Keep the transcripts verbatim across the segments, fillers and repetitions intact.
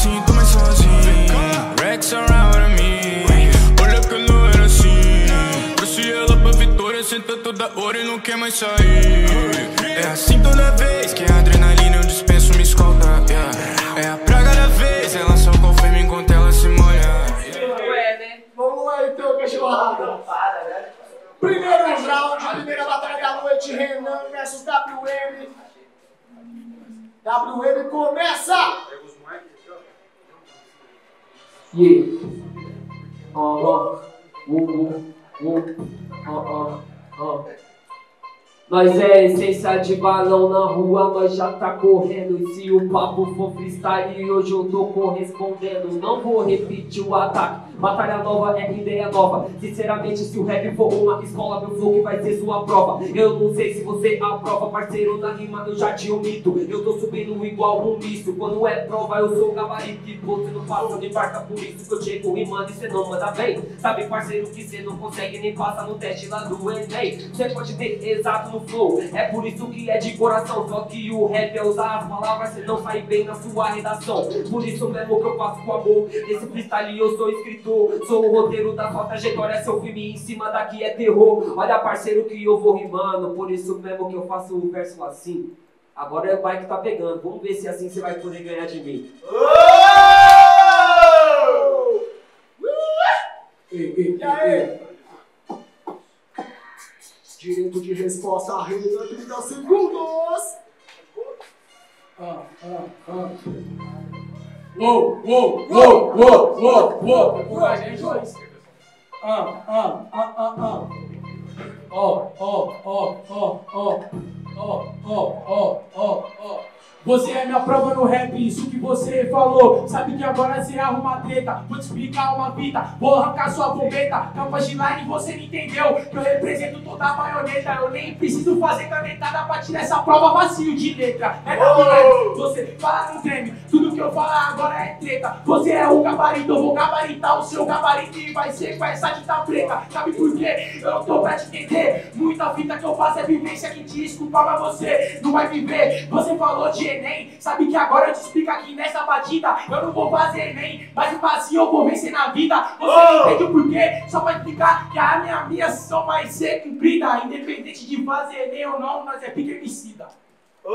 sinto mais sozinho. Rex around me. Olha que não era assim. Trouxe ela pra vitória, senta toda hora e não quer mais sair. É assim toda vez que a adrenalina eu dispenso me escolta, yeah. É a praga da vez, ela só confirma enquanto ela se molha. Vamos lá então, cachorrada. Primeiro round, primeira batalha da noite, Renan versus W M. W M começa! Yeah. Uh-huh. Uh-huh. Uh-huh. Uh-huh. Nós é essência de balão na rua, nós já tá correndo. E se o papo for freestyle, hoje eu tô correspondendo. Não vou repetir o ataque, batalha nova é ideia nova. Sinceramente, se o rap for uma escola, meu flow que vai ser sua prova. Eu não sei se você aprova, parceiro, na rima eu já te omito. Eu tô subindo igual um misto, quando é prova eu sou gabarito. E você não passa de barca, por isso que eu chego rimando e cê não manda bem. Sabe, parceiro, que cê não consegue nem passa no teste lá do Enem. Cê pode ter exato no flow, é por isso que é de coração. Só que o rap é usar as palavras, cê não sai bem na sua redação. Por isso mesmo que eu faço com amor esse freestyle, eu sou escritor. Sou o roteiro da sua trajetória, seu filme em cima daqui é terror. Olha, parceiro, que eu vou rimando, por isso mesmo que eu faço o verso assim. Agora é o pai que tá pegando, vamos ver se assim você vai poder ganhar de mim. E aí? Direito de resposta a Renan, trinta segundos. Ah, ah, ah. Uou, uou, uou, uou, uou, uou. Por a gente, dois. Ah, ah, ah, ah, ah. Ó, ó, ó, ó, ó. Ó, ó, ó, ó, ó. Você é minha prova no rap, isso que você falou. Sabe que agora você arruma treta. Vou te explicar uma fita, vou arrancar sua bombeta. Campa de line, você não entendeu que eu represento toda a maioneta. Eu nem preciso fazer canetada pra tirar essa prova vazio de letra. É da minha, você fala no treme. Tudo que eu falar agora é treta. Você é o gabarito, eu vou gabaritar o seu gabarito e vai ser com essa tinta preta. Sabe por quê? Eu não tô pra te entender. Muita fita que eu faço é vivência que te escupa, mas você não vai viver. Você falou de Enem, sabe que agora eu te explico aqui nessa batida. Eu não vou fazer Enem, mas o assim eu vou vencer na vida. Você não entende o porquê, só pra explicar que a minha missão vai ser cumprida. Independente de fazer Enem ou não, nós é pique homicida. Oh!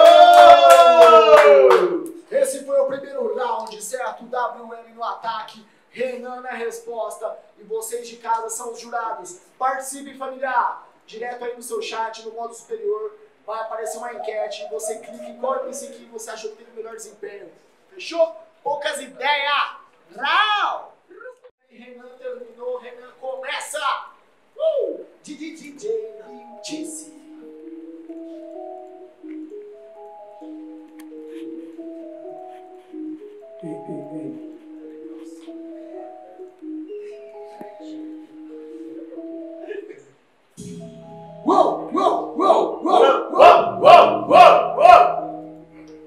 Esse foi o primeiro round, certo? W M no ataque, Renan na resposta. E vocês de casa são os jurados. Participe, familiar. Direto aí no seu chat, no modo superior. Vai aparecer uma enquete, você clica em qual M C que você achou que teve o melhor desempenho. Fechou? Poucas ideias! Rau! Renan terminou, Renan começa! Uh! D J Lintice. Ei, ei, ei. Uou, uou, uou, uou, uou, uou, uou, uou.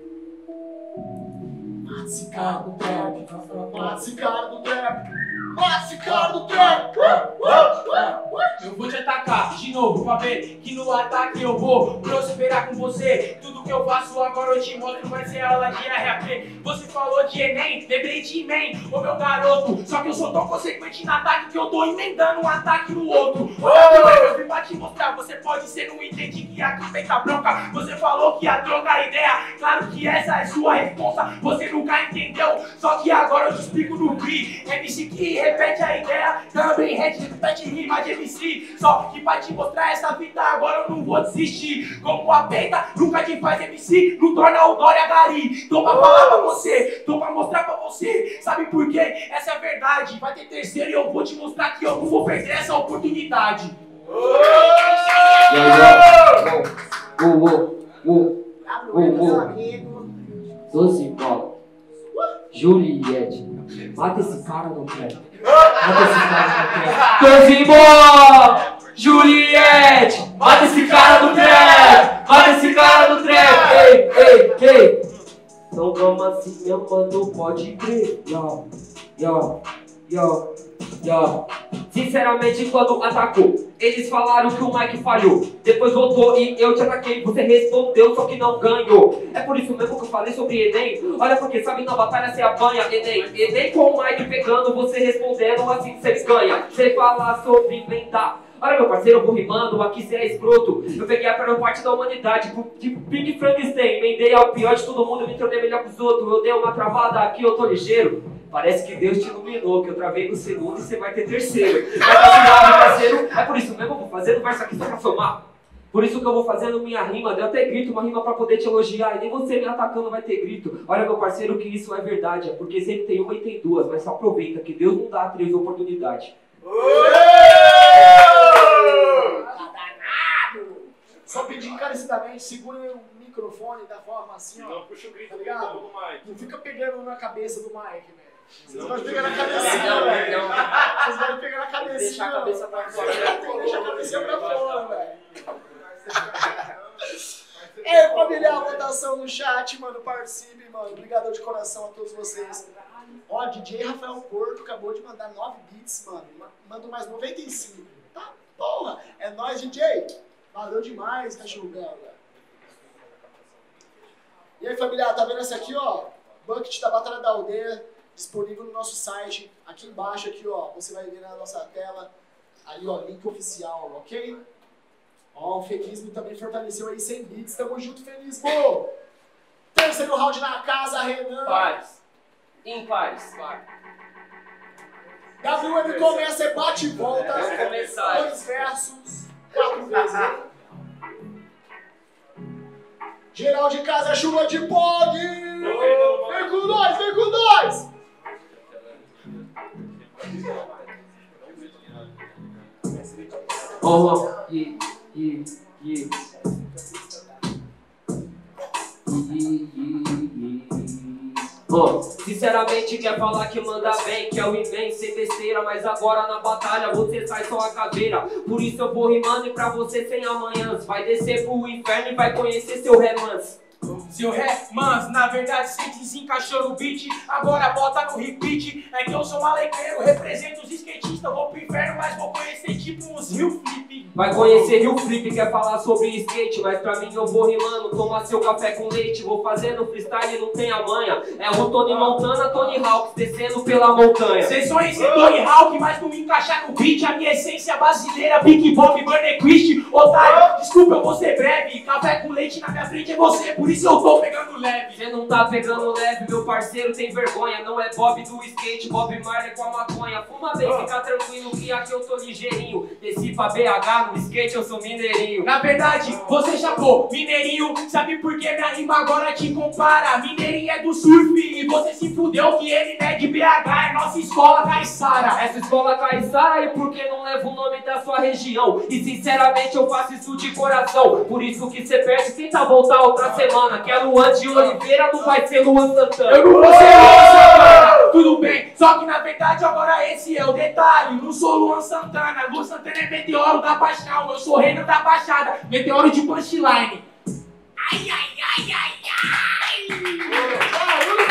Mata esse cara do trap, mata esse cara do trap, mata esse cara do trap. Eu vou te atacar de novo pra ver que no ataque eu vou prosperar com você. Tudo que eu faço agora eu te mostro, vai ser aula de R A P. Você falou de Enem, lembrei de Enem, ô meu garoto. Só que eu sou tão consequente no ataque que eu tô emendando um ataque no outro. Olha, eu vim pra te mostrar, você pode ser, não entende que aqui vem tá bronca. Você falou que ia trocar ideia, claro que essa é sua resposta. Você nunca entendeu, só que agora eu te explico no free. M C que repete a ideia, também repete rima de M C. Só que pra te mostrar essa fita agora eu não vou desistir. Como a peita nunca te faz M C, não torna o Dória Gari. Tô pra falar pra você, tô pra mostrar pra você. Sabe por quê? Essa é a verdade. Vai ter terceiro e eu vou te mostrar que eu não vou perder essa oportunidade. Doze bola. Juliette. Mata esse cara no trap. Mata esse cara no trap. Doze bola. Juliette. Mata esse cara no trap. Mata esse cara no trap. Ei, ei, ei. Então vamos assim, meu mano, pode crer. Yo, yo, yo, yo. Sinceramente, quando atacou, Eles falaram que o Mike falhou, depois voltou e eu te ataquei, você respondeu, só que não ganhou. É por isso mesmo que eu falei sobre Enem. Olha porque sabe, na batalha você apanha. Enem, Enem com o Mike pegando, você respondendo, assim você ganha. Você fala sobre inventar. Olha meu parceiro, eu vou rimando, aqui cê é escroto. Eu peguei a pior parte da humanidade, tipo Pink Frankenstein. Emendei ao pior de todo mundo, me tornei melhor que os outros. Eu dei uma travada aqui, eu tô ligeiro. Parece que Deus te iluminou, que eu travei no segundo e você vai ter terceiro. Mas tá parceiro, é por isso mesmo eu vou fazendo verso aqui só pra somar. Por isso que eu vou fazendo minha rima, deu até grito, uma rima pra poder te elogiar. E nem você me atacando vai ter grito. Olha meu parceiro, que isso é verdade, é porque sempre tem uma e tem duas. Mas só aproveita que Deus não dá três oportunidades. Tá danado! Só pedir encarecidamente, segure o microfone da forma assim, ó. Não puxa o grito, tá ligado? do Mike. Não fica pegando na cabeça do Mike, velho. Vocês vão pegar na cabecinha, velho. Vocês vão pegar na cabecinha. Deixa a cabeça pra fora. Deixa a cabecinha pra fora, velho. Ei, família, a votação no chat, mano. Participe, mano. Obrigado de coração a todos vocês. Ó, D J Rafael Porto acabou de mandar nove beats, mano. Mandou mais noventa e cinco. Tá, porra. É nóis, D J. Valeu demais, cachorro bela. E aí, família, tá vendo essa aqui, ó? Bucket da Batalha da Aldeia. Disponível no nosso site, aqui embaixo, aqui ó, você vai ver na nossa tela, ali ó, link oficial, ok? Ó, o Fequismo também fortaleceu aí cem bits, tamo junto, Felismo! Terceiro round na casa, Renan! Pares, impares, W M começa, é bate e volta, Vamos começar. dois versos, quatro vezes, né? Geral de casa, chuva de pog! Vem com nós, vem com nós! Oh, yeah, yeah, yeah. Oh, sinceramente quer falar que manda bem, que é o imen sem besteira, mas agora na batalha você sai só a caveira. Por isso eu vou rimando e pra você sem amanhãs. Vai descer pro inferno e vai conhecer seu romance. Seu ré, mans, na verdade cê desencaixou no beat, agora bota no repeat. É que eu sou malequeiro, represento os skatistas. Vou pro inferno, mas vou conhecer tipo uns Rio Flip. Vai conhecer Rio Flip, quer falar sobre skate, mas pra mim eu vou rimando, tomar seu café com leite. Vou fazendo freestyle, não tem a manha. É o Tony Montana, Tony Hawk, descendo pela montanha. Cês sonham em ser Tony Hawk, mas não encaixar no beat. A minha essência brasileira, Big Bob, Burner Christ. Otário, desculpa, eu vou ser breve. Café com leite na minha frente é você, por isso eu tô pegando leve. Cê não tá pegando leve, meu parceiro tem vergonha. Não é Bob do skate, Bob Marley com a maconha. Fuma bem, fica tranquilo que aqui eu tô ligeirinho. Desci pra B H, no skate eu sou mineirinho. Na verdade, você chapou, mineirinho. Sabe por que minha rima agora te compara? Mineirinho é do surf e você se fudeu que ele não é de B H. É nossa escola Caiçara. Essa escola Caiçara e por que não leva o nome da sua região? E sinceramente eu faço isso de coração. Por isso que cê perde, tenta voltar outra semana. Que é Luan de Oliveira, não vai ser Luan Santana. Eu não vou ser Luan Santana, tudo bem. Só que na verdade agora esse é o detalhe. Não sou Luan Santana, Luan Santana é meteoro da paixão. Eu sou reino da baixada, meteoro de punchline. Ai, ai, ai, ai, ai. Barulho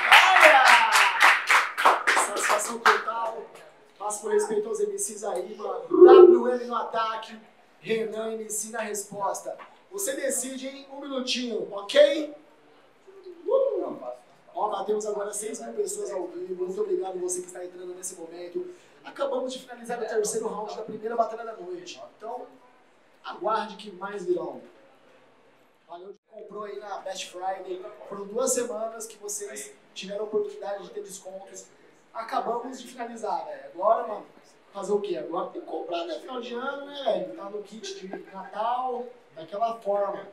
da batalha! Satisfação total. Faço por respeito aos M Cs aí, mano. W M no ataque, Renan M C na resposta. Você decide em um minutinho, ok? Uh! Ó, batemos agora seis mil pessoas ao vivo. Muito obrigado você que está entrando nesse momento. Acabamos de finalizar o terceiro round da primeira batalha da noite. Então, aguarde que mais virão. Valeu, comprou aí na Best Friday. Foram duas semanas que vocês tiveram a oportunidade de ter descontos. Acabamos de finalizar, né? Agora, mano, fazer o quê? Agora tem que comprar, né? Final de ano, né? Tá no kit de Natal, daquela forma.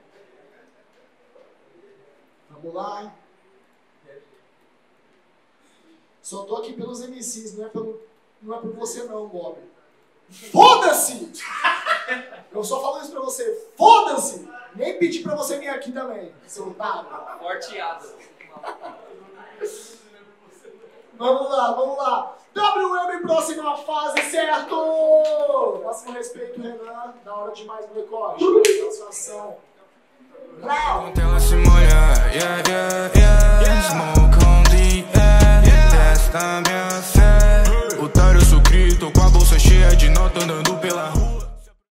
Vamos lá. Só tô aqui pelos M Cs, não é, pelo, não é por você não, Bob. Foda-se! Eu só falo isso pra você. Foda-se! Nem pedi pra você vir aqui também, seu otário. Forteado. Vamos lá, vamos lá. W M, próxima fase, certo? Máximo respeito, Renan. Na hora de mais um recorte. Satisfação. Brau! Ela se molha, yeah, yeah, yeah. Smoke on the air, testa minha fé. Otário, eu sou crito, com a bolsa cheia de nota andando